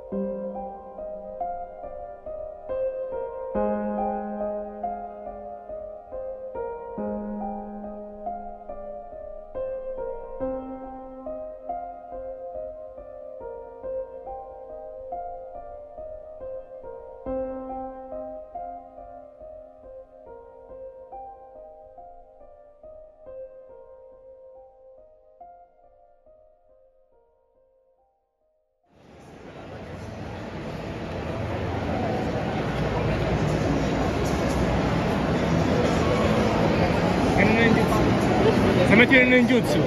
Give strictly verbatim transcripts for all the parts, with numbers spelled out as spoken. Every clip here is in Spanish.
Se metió en el ninjutsu.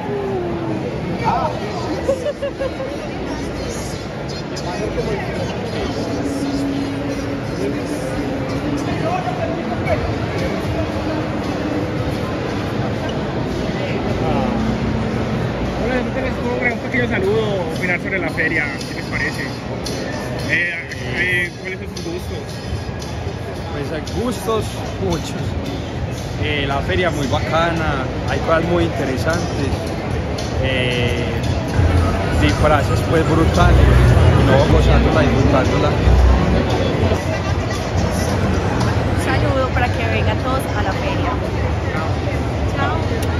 Bueno, les un pequeño saludo, opinar sobre la feria, ¿qué les parece? Eh, eh, ¿Cuáles son sus gustos? Pues hay gustos muchos. Eh, la feria muy bacana, hay cosas muy interesantes, eh, disfraces pues brutales, y no gozándola, disfrutándola. Un saludo para que vengan todos a la feria. Chao.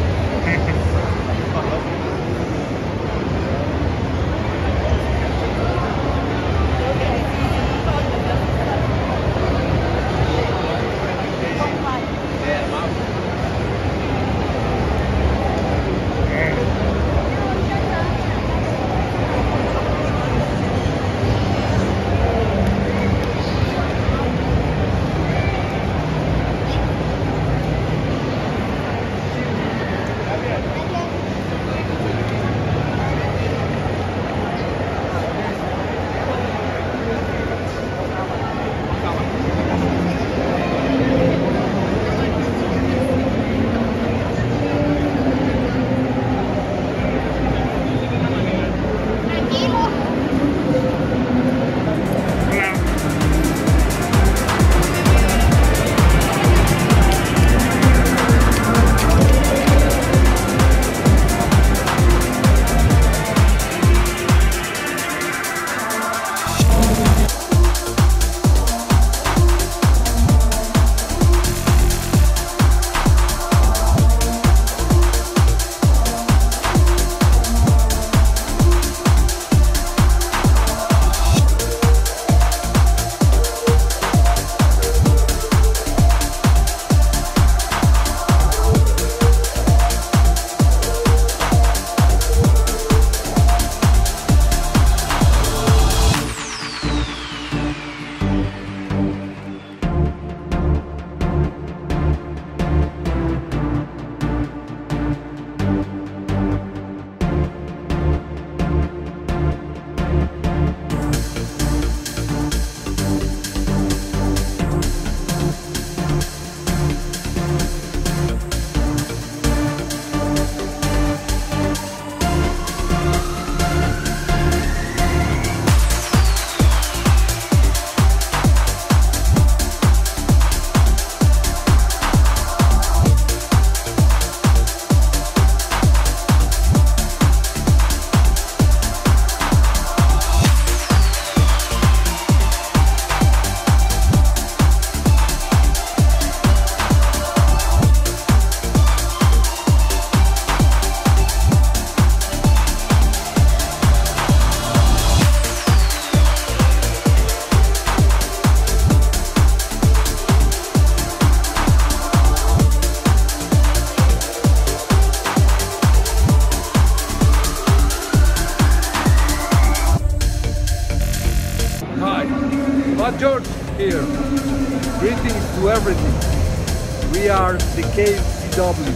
George here. Greetings to everything. We are the K C W.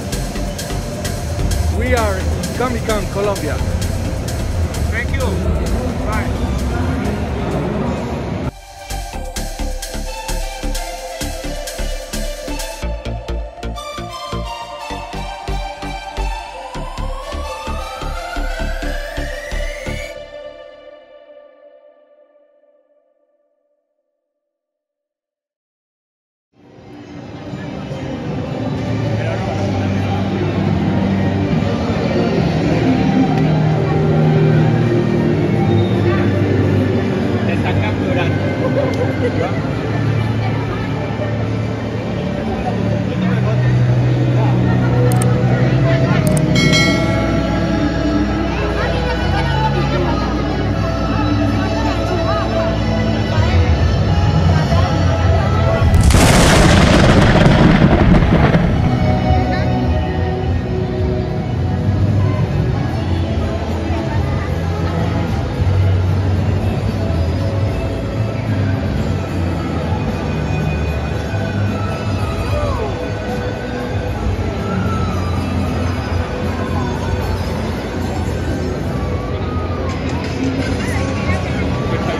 We are in Medellin Colombia. Thank you. Bye.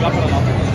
ya para la feria.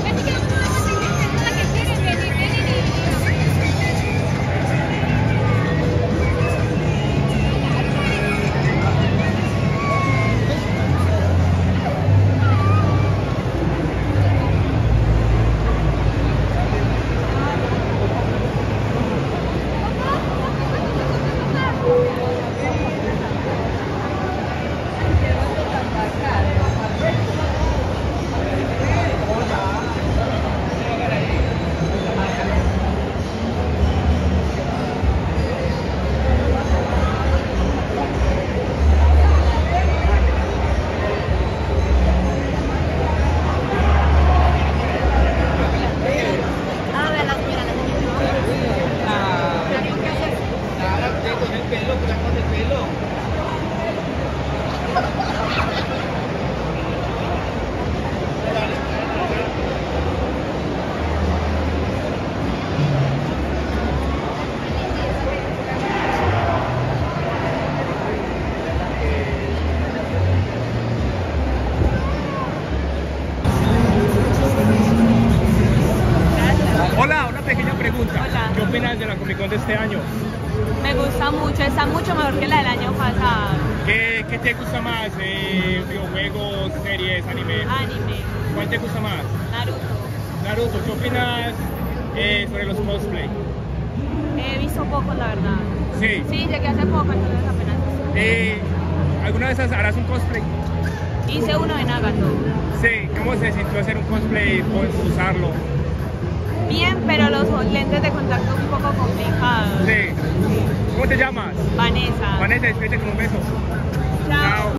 Hola, una pequeña pregunta. Hola. ¿Qué opinas de la Comic Con de este año? Me gusta mucho, está mucho mejor que la del año pasado. ¿Qué, qué te gusta más? Eh, ¿Videojuegos, series, anime? Anime, ¿Cuál te gusta más? Naruto. Naruto, ¿qué opinas eh, sobre los cosplay? He visto poco, la verdad. Sí. Sí, llegué hace poco, entonces apenas. Eh, ¿Alguna vez harás un cosplay? Hice uno de Nagato. Sí. ¿Cómo se sintió hacer un cosplay, pues, usarlo? Bien, pero los lentes de contacto un poco complicados. Sí. ¿Cómo te llamas? Vanessa. Vanessa, despídete con un beso. Chao.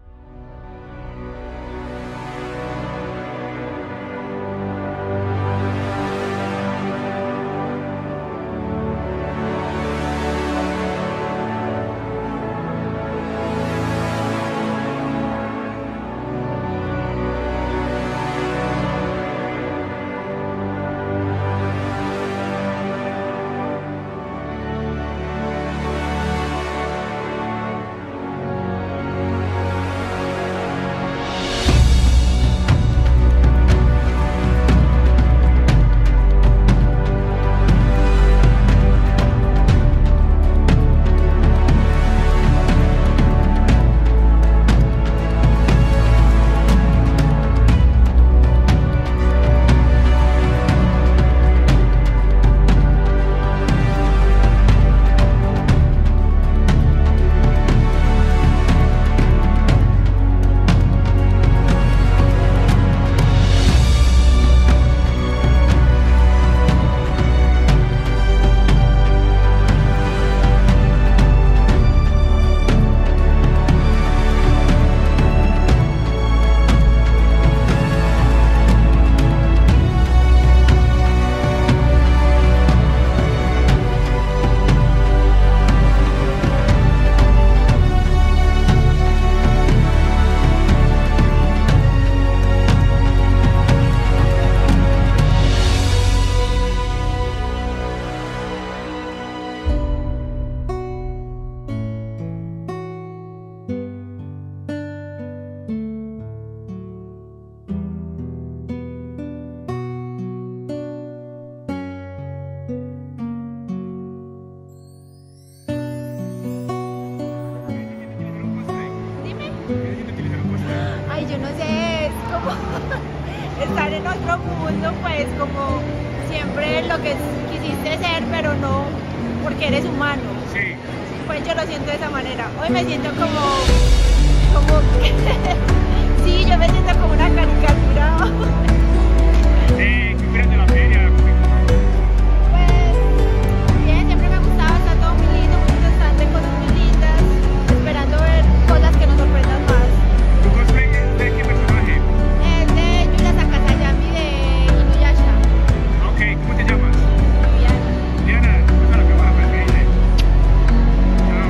Ay, yo no sé, es como estar en otro mundo, pues como siempre lo que quisiste ser, pero no porque eres humano. Sí. Pues yo lo siento de esa manera. Hoy me siento como, como, sí, yo me siento como una caricatura. Eh, ¿qué opinas de la feria? Pues bien, siempre me ha gustado, está todo muy lindo, muy interesante, cosas muy lindas, esperando ver cosas que nos sorprendan más. ¿Tu cosplay es de qué personaje? Es de Yuya Sakazayami de Inuyasha. Ok, ¿cómo te llamas? Viviana. Diana, pasa la cámara para que dice. Chao.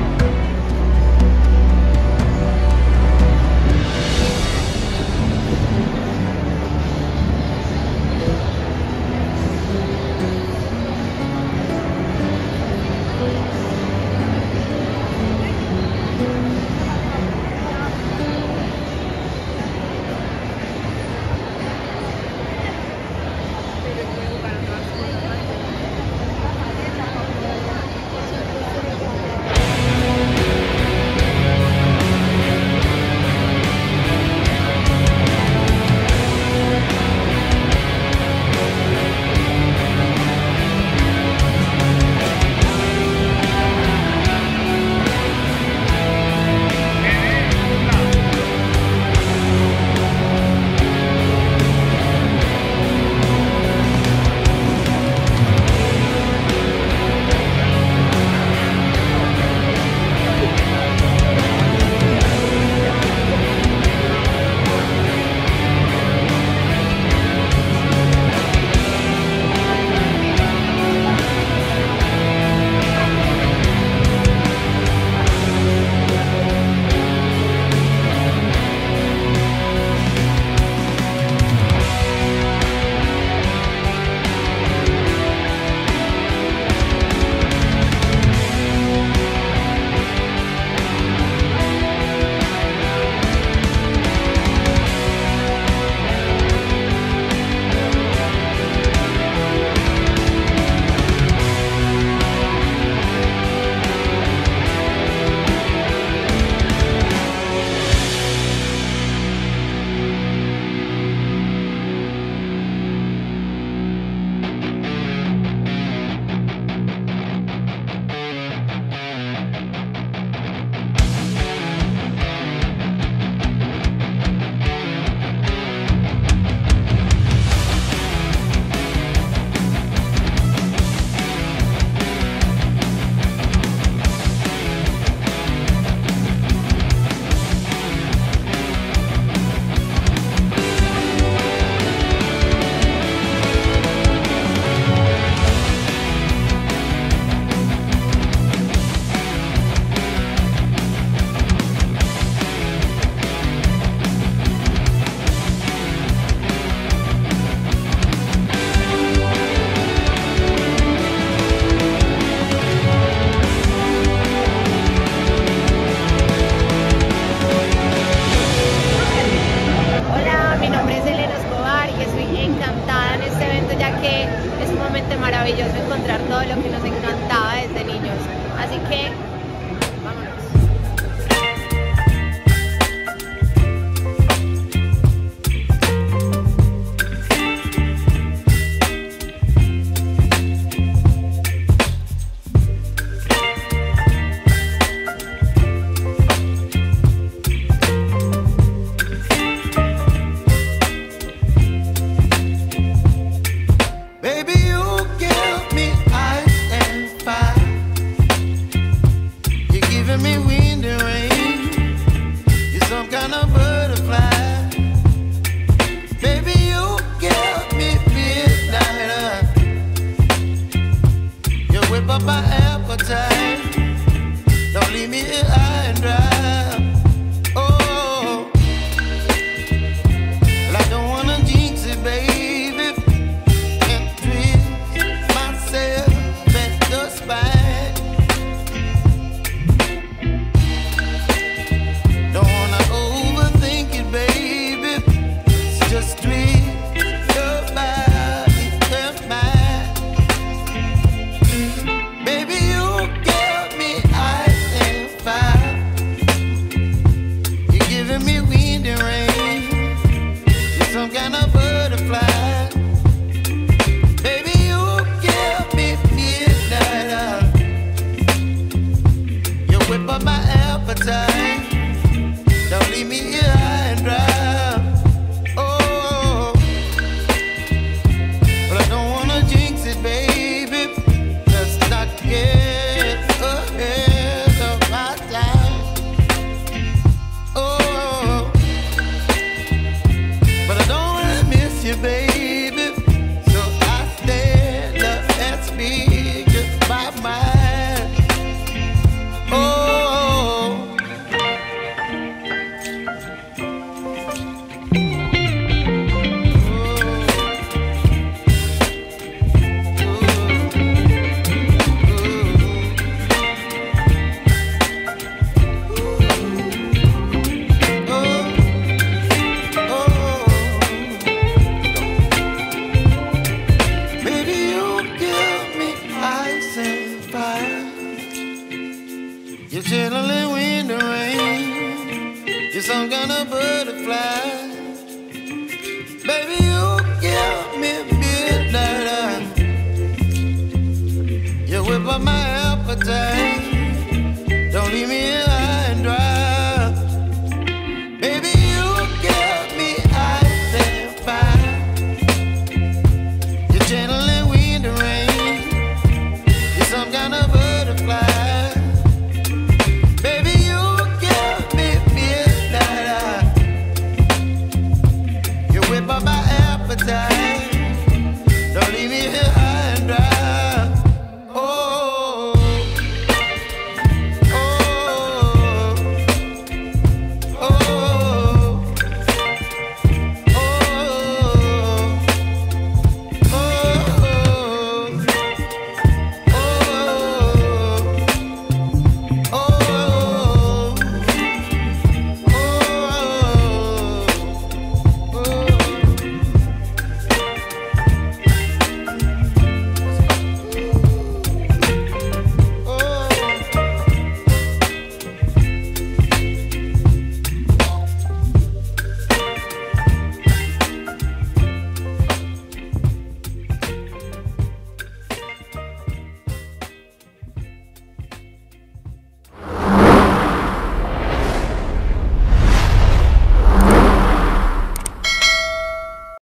maravilloso encontrar todo lo que nos encantaba desde niños. Así que, vámonos. Baby